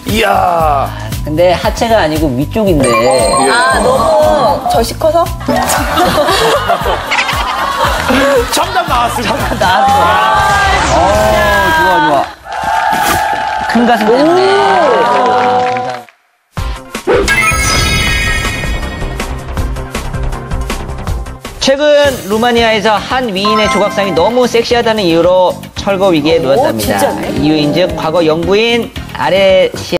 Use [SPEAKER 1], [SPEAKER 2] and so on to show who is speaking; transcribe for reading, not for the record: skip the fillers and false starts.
[SPEAKER 1] 이야.
[SPEAKER 2] 근데 하체가 아니고 위쪽인데.
[SPEAKER 3] 아, 너무 젖이 커서?
[SPEAKER 1] 정답 나왔습니다.
[SPEAKER 2] 나왔어. 좋아, 좋아. 큰 가슴 때문에. 감사합니다. 최근 루마니아에서 한 위인의 조각상이 너무 섹시하다는 이유로 철거 위기에 놓였답니다.
[SPEAKER 3] 진짜네?
[SPEAKER 2] 이유인즉 과거 영부인 아레시아